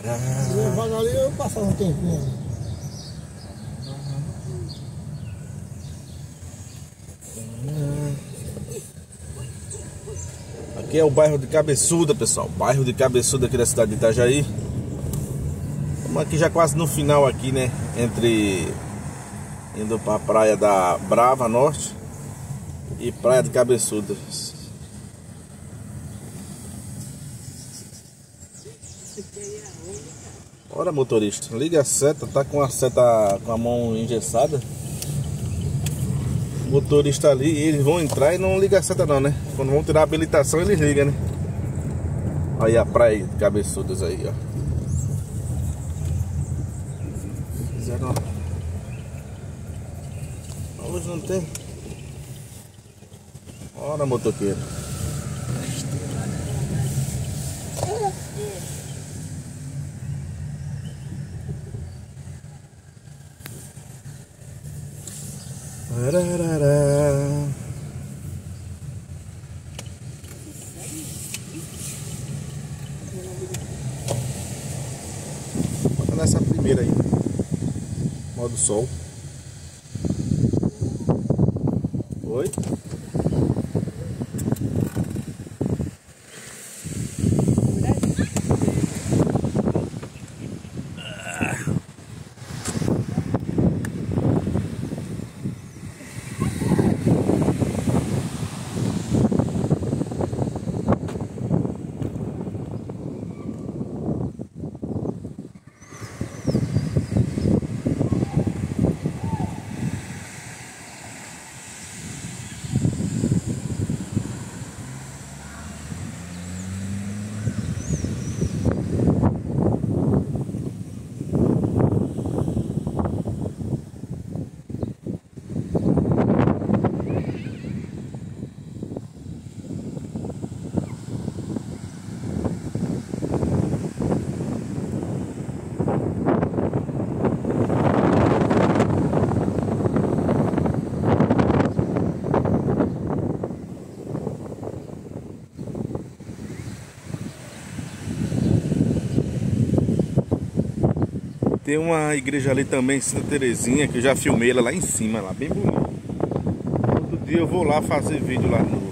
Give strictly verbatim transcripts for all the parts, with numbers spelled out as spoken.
Levar ali eu passar um tempinho. Aqui é o bairro de Cabeçuda, pessoal. Bairro de Cabeçuda aqui da cidade de Itajaí. Estamos aqui já quase no final aqui, né? Entre indo para a praia da Brava Norte e praia de Cabeçuda. Ora, motorista, liga a seta, tá com a seta com a mão engessada. O motorista ali, eles vão entrar e não liga a seta não, né? Quando vão tirar a habilitação, eles ligam, né? Aí a praia de Cabeçudas aí, ó. Fizeram uma... Hoje não tem. Ora, motoqueiro. Ararará. Bota nessa primeira aí. Modo sol. Oi? Tem uma igreja ali também, Santa Terezinha, que eu já filmei ela lá em cima, lá bem bonita. Outro dia eu vou lá fazer vídeo lá de novo.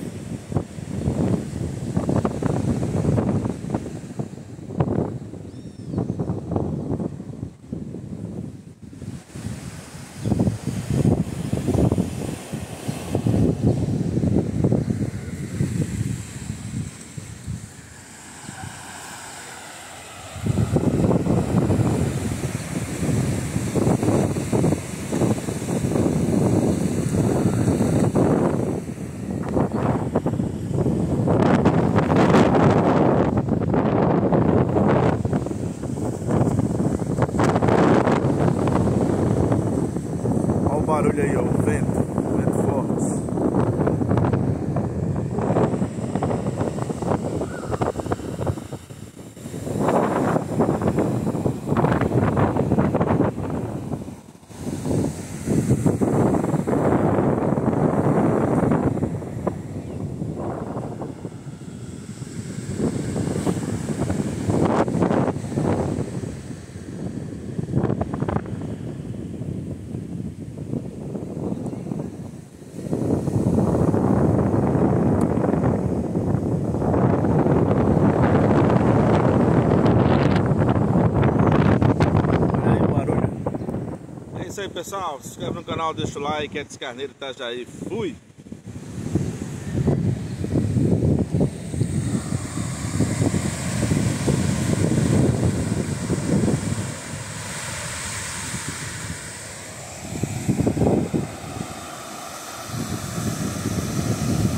Barulho aí, ó, o vento, o vento forte. É isso aí, pessoal, se inscreve no canal, deixa o like, é Edson Carneiro, Itajaí, fui!